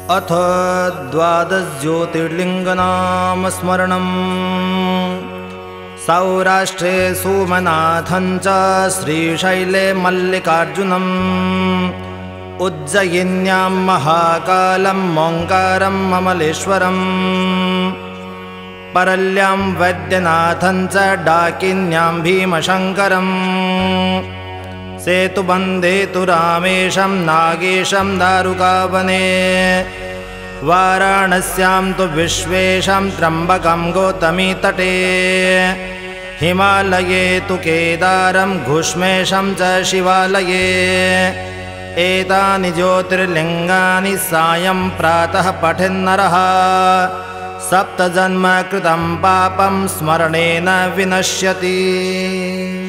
अथ द्वादश ज्योतिर्लिङ्गानां स्मरणम्। सौराष्ट्रे सोमनाथं च श्रीशैले मल्लिकार्जुनम्, उज्जयिन्यां महाकालं ओङ्कारम् अमलेश्वरम्, परल्यां वैद्यनाथं च डाकिन्यां भीमशङ्करम्, सेतुबन्धे तु रामेशं नागेशं दारुकावने, वाराणस्यां तु विश्वेशं त्र्यम्बकं गौतमीतटे, हिमालये तु केदारं घुष्मेशं च शिवालये। एतानि ज्योतिर्लिङ्गानि सायं प्रातः पठेन्नरः, सप्तजन्म कृतं पापं स्मरणेन विनश्यति।